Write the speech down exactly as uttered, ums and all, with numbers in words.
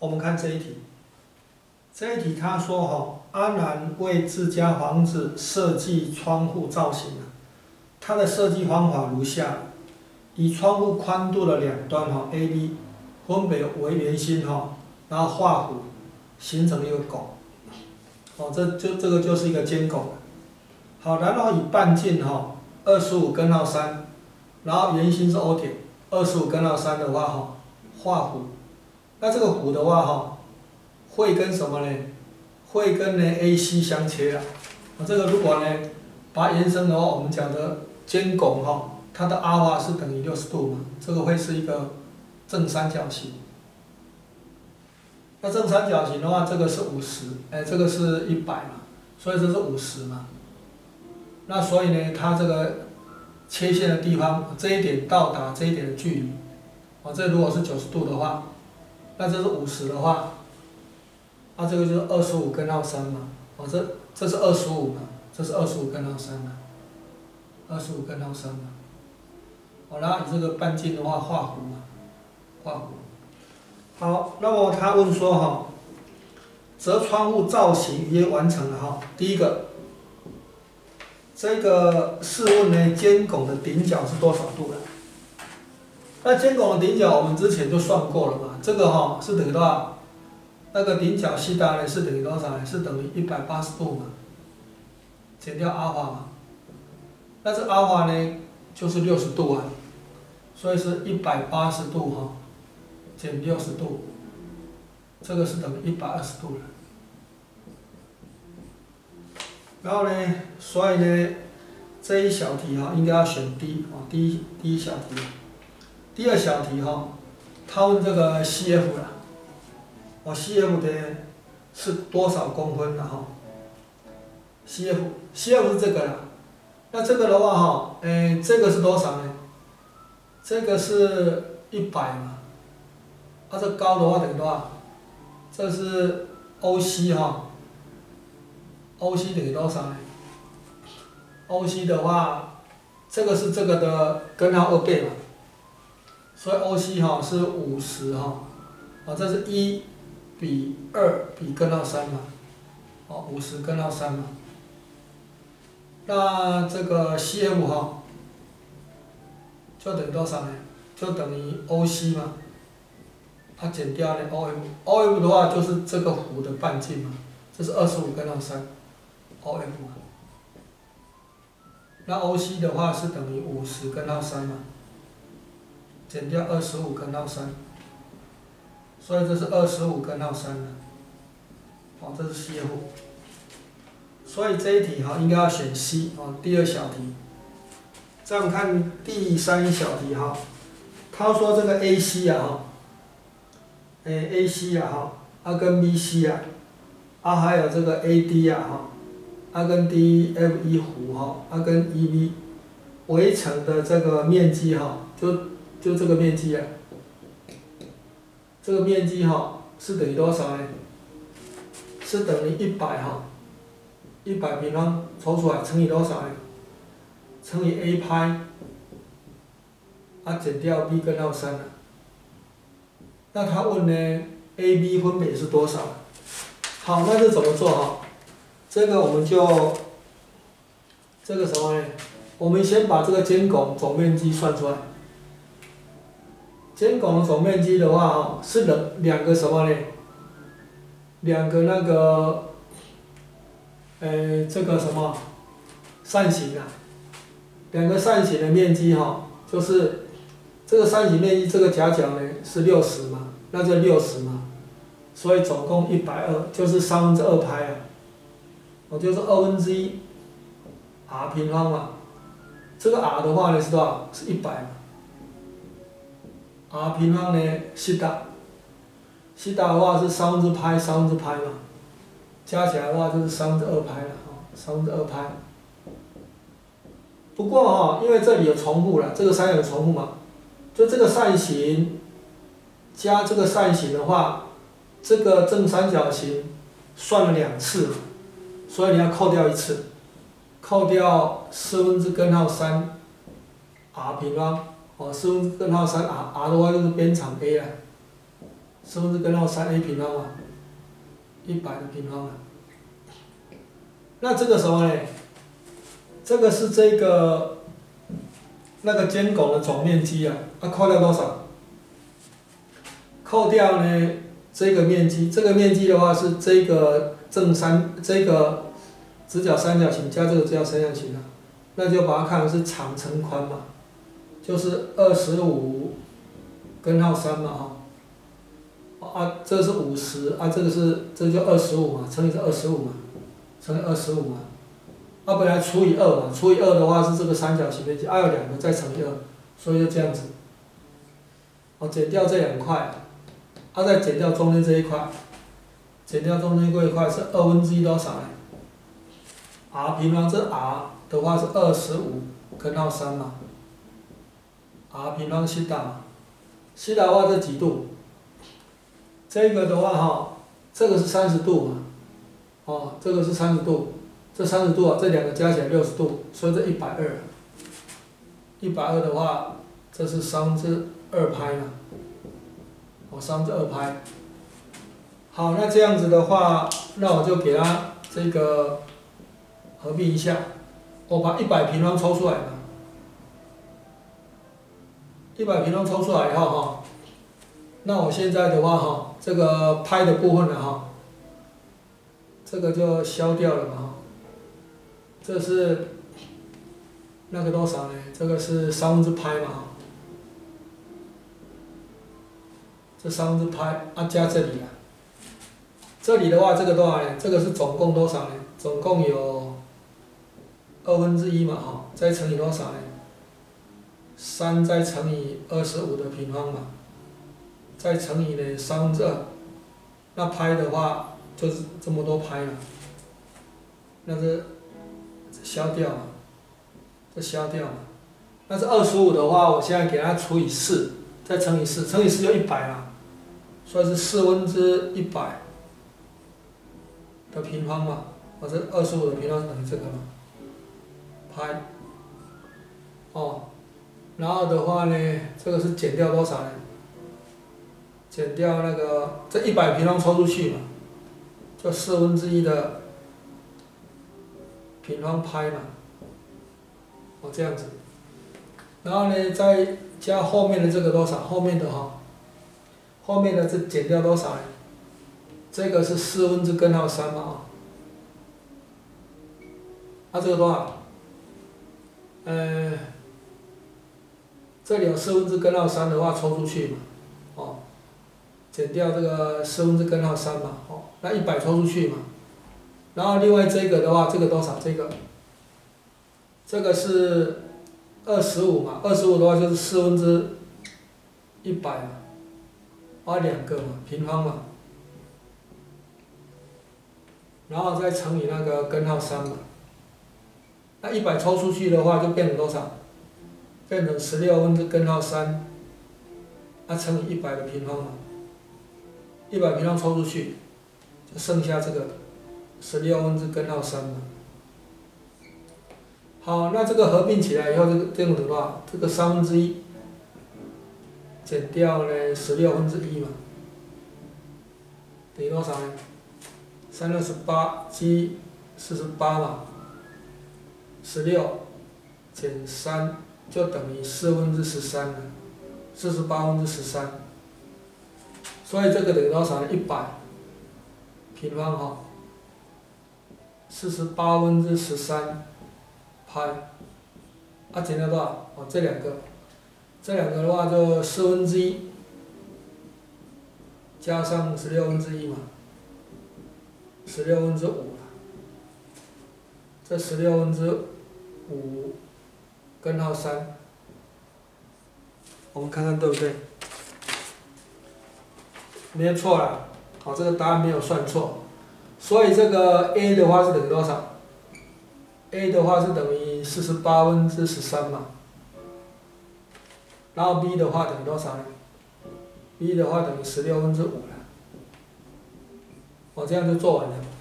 我们看这一题，这一题他说哈，阿南为自家房子设计窗户造型啊，它的设计方法如下：以窗户宽度的两端哈 A、B 分别为圆心哈，然后画弧，形成一个拱。哦，这就这个就是一个尖拱。好，然后以半径哈二十五根号三，然后圆心是 O 点，二十五根号三的话哈，画弧。那这个弧的话哈，会跟什么呢？会跟呢 A C 相切啊。这个如果呢把它延伸的话，我们讲的尖拱哈，它的阿尔法是等于六十度嘛，这个会是一个正三角形。那正三角形的话，这个是五十，哎，这个是一百嘛，所以这是五十嘛。那所以呢，它这个切线的地方，这一点到达这一点的距离，哦，这如果是九十度的话，那这是五十的话，那这个就是二十五根号三嘛，哦，这这是二十五嘛，这是二十五根号三嘛，二十五根号三嘛。好，然后以这个半径的话画弧嘛，画弧。好，那么他问说哈，则窗户造型约完成了哈。第一个，这个试问呢，尖拱的顶角是多少度呢？那尖拱的顶角我们之前就算过了嘛，这个哈是等于多少？那个顶角西塔呢是等于多少呢？是等于一百八十度嘛，减掉阿尔法嘛。那这阿尔法呢就是六十度啊，所以是一百八十度哈。减六十度，这个是等于一百二十度了。然后呢，所以呢，这一小题哈，应该要选 D 啊，第一第一小题。第二小题哈，他问这个 C F 啦，哦 C F 的是多少公分的哈 ？C F C F 是这个啦，那这个的话哈，诶，这个是多少呢？这个是一百嘛。它、啊、这高的话等于多少？这是 O C 哈 ，O C 等于多少呢 ？O C 的话，这个是这个的根号二倍嘛，所以 O C 哈是五十哈，啊这是一比二比根号三嘛，哦五十根号三嘛。那这个 C F 哈，就等于多少呢？就等于 O C 嘛。它减掉呢 O F，O F 的话就是这个弧的半径嘛，这是二十五根号三 ，O F 嘛。那 O C 的话是等于五十根号三嘛，减掉二十五根号三，所以这是二十五根号三嘛。好，这是 C F。所以这一题哈应该要选 C 哦，第二小题。再我们看第三小题哈，他说这个 A C 啊哈。诶 ，A C 啊哈，啊跟 B C 啊，啊还有这个 A D 啊哈，啊跟 D F E 弧哈，啊跟 E B 围成的这个面积哈，就就这个面积啊，这个面积哈是等于多少呢？是等于一百哈，一百平方抽出来乘以多少呢？乘以 A 派，啊减掉 B 根号三啊。那他问呢 ，A、B 分别是多少？好，那这怎么做哈？这个我们就这个什么呢？我们先把这个尖拱总面积算出来。尖拱的总面积的话哈，是两两个什么呢？两个那个，呃，这个什么扇形啊？两个扇形的面积哈，就是。这个扇形面积，这个夹角呢是六十嘛，那就六十嘛，所以总共一百二，就是三分之二派啊，我就是二分之一 r 平方嘛，这个 r 的话呢是多少？是一百嘛 ，r 平方呢西塔，西塔的话是三分之派，三分之派嘛，加起来的话就是三分之二派了，哦，三分之二派。不过哈、哦，因为这里有重复了，这个三角有重复嘛。就这个扇形加这个扇形的话，这个正三角形算了两次，所以你要扣掉一次，扣掉四分之根号三 r 平方，哦，四分之根号三 r r 的话就是边长 a 啊， 四分之根号三 a 平方嘛，一百的平方啊。那这个什么呢？这个是这个那个尖拱的总面积啊，啊扣掉多少？扣掉呢这个面积，这个面积的话是这个正三这个直角三角形加这个直角三角形啊，那就把它看成是长乘宽嘛，就是二十五根号三嘛哈。啊，这是五十啊，这个是这就二十五嘛，乘以这二十五嘛，乘以二十五嘛。啊，本来除以二嘛，除以二的话是这个三角形面积，啊有两个再乘以二，所以就这样子。我减掉这两块，啊再减掉中间这一块，减掉中间这一块是二分之一多少呢 ？r 平方这 r 的话是二十五根号三嘛 ，r 平方西塔嘛，西塔的话这几度？这个的话哈，这个是三十度嘛，哦，这个是三十度。这三十度啊，这两个加起来六十度，所以这一百二。一百二的话，这是三分之二拍嘛，哦，三分之二拍。好，那这样子的话，那我就给它这个合并一下，我把一百平方抽出来嘛。一百平方抽出来以后哈，那我现在的话哈，这个拍的部分呢哈，这个就消掉了嘛哈。这是那个多少呢？这个是三分之拍嘛，这三分之拍啊加这里啊，这里的话这个多少呢？这个是总共多少呢？总共有二分之一嘛哈，再乘以多少呢？三再乘以二十五的平方嘛，再乘以呢三分之二，那拍的话就是这么多拍了，那这。消掉嘛，这消掉嘛，那是二十五的话，我现在给它除以四，再乘以四，乘以四就一百啦，所以是四分之一百的平方嘛，我这二十五的平方等于这个嘛，拍，哦，然后的话呢，这个是减掉多少呢？减掉那个这一百平方抽出去嘛，就四分之一的。平方拍嘛，哦这样子，然后呢再加后面的这个多少？后面的哈，后面的这减掉多少呢？这个是四分之根号三嘛啊，那这个多少？呃，这里有四分之根号三的话抽出去嘛，哦，减掉这个四分之根号三嘛，哦，那一百抽出去嘛。然后另外这个的话，这个多少？这个，这个是二十五嘛，二十五的话就是四分之一百嘛，啊两个嘛，平方嘛，然后再乘以那个根号三嘛，那一百抽出去的话就变成多少？变成十六分之根号三，啊乘以一百的平方嘛，一百平方抽出去，就剩下这个。十六分之根号三嘛，好，那这个合并起来以后，这个这种的话，这个三分之一减掉呢十六分之一嘛，等于多少呢？三六十八积四十八嘛，十六减三就等于四分之十三了，四十八分之十三，所以这个等于多少呢？一百平方哈。四十八分之十三拍，啊减掉多少？哦，这两个，这两个的话就四分之一加上十六分之一嘛，十六分之五了。这十六分之五根号三，我们看看对不对？没有错啦，好，这个答案没有算错。所以这个 a 的话是等于多少 ？a 的话是等于四十八分之十三嘛。然后 b 的话等于多少呢 ？b 的话等于十六分之五了。我这样就做完了。